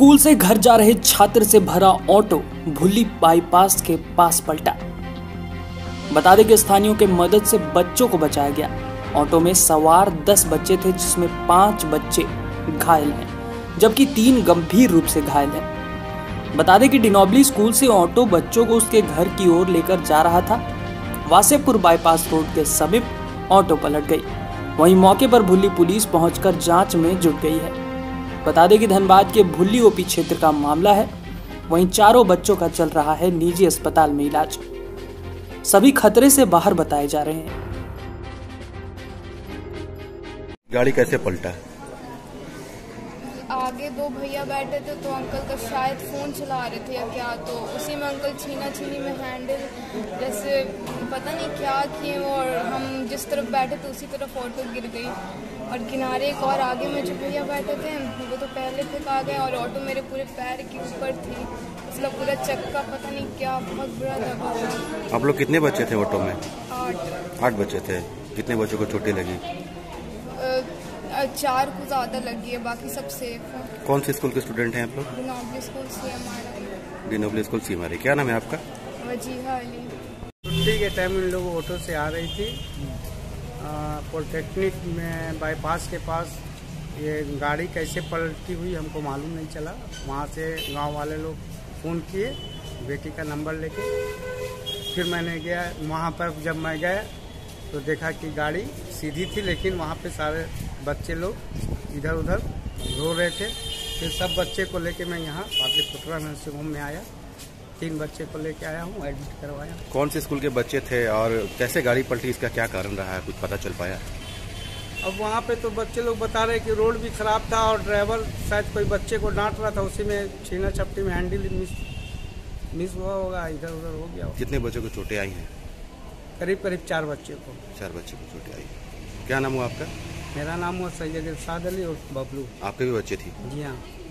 School से घर जा रहे छात्र से भरा ऑटो भुल्ली बाईपास के पास पलटा। बता दें कि स्थानियों के मदद से बच्चों को बचाया गया। ऑटो में सवार 10 बच्चे थे, जिसमें 5 बच्चे घायल हैं, जबकि 3 गंभीर रूप से घायल हैं। बता दें कि डिनोबली स्कूल से ऑटो बच्चों को उसके घर की ओर लेकर जा रहा था। वासेपुर बाईपास रोड के समीप ऑटो पलट गई। वहीं मौके पर भुल्ली पुलिस पहुंचकर जांच में जुट गई है। बता दें कि धनबाद के भुल्ली ओपी क्षेत्र का मामला है। वहीं चारों बच्चों का चल रहा है निजी अस्पताल में इलाज। सभी खतरे से बाहर बताए जा रहे हैं। गाड़ी कैसे पलटा? आगे 2 भैया बैठे थे तो अंकल का शायद फ़ोन चला रहे थे या क्या, तो उसी में अंकल छीना छीनी में हैंडल जैसे पता नहीं क्या किए, और हम जिस तरफ बैठे थे उसी तरफ ऑटो गिर गई। और किनारे एक और आगे में जो भैया बैठे थे वो तो पहले तक आ गए, और ऑटो मेरे पूरे पैर के ऊपर थी, इसलिए पूरा चक्का पता नहीं क्या बहुत बुरा लगा। आप लोग कितने बच्चे थे ऑटो में? 8 बच्चे थे। कितने बच्चों को चोटें लगी? 4 को ज़्यादा लगी है, बाकी सब सेफ है। कौन से स्कूल के स्टूडेंट हैं आप लोग? De Nobili school CMR। De Nobili school C M R. क्या नाम है आपका? वजीहा अली। छुट्टी के टाइम इन लोग ऑटो से आ रही थी। पॉलिटेक्निक में बाईपास के पास ये गाड़ी कैसे पलटी हुई हमको मालूम नहीं चला। वहाँ से गांव वाले लोग फ़ोन किए बेटी का नंबर लेके। फिर मैंने गया वहाँ पर। जब मैं गया तो देखा कि गाड़ी सीधी थी, लेकिन वहाँ पे सारे बच्चे लोग इधर उधर रो रहे थे। फिर सब बच्चे को लेके मैं यहाँ पाटलिपुत्रा नर्सिंग होम में आया। 3 बच्चे को लेके आया हूँ, एडमिट करवाया। कौन से स्कूल के बच्चे थे और कैसे गाड़ी पलटी, इसका क्या कारण रहा है, कुछ पता चल पाया? अब वहाँ पे तो बच्चे लोग बता रहे कि रोड भी खराब था और ड्राइवर शायद कोई बच्चे को डांट रहा था, उसी में छीना छपटी में हैंडल मिस हुआ होगा, इधर उधर हो गया। कितने बच्चों को चोटें आई हैं? करीब 4 बच्चे को। 4 बच्चों को चोटें आई। क्या नाम हुआ आपका? मेरा नाम हुआ सैयद इरशाद अली और बबलू। आपके भी बच्चे थी? जी हाँ।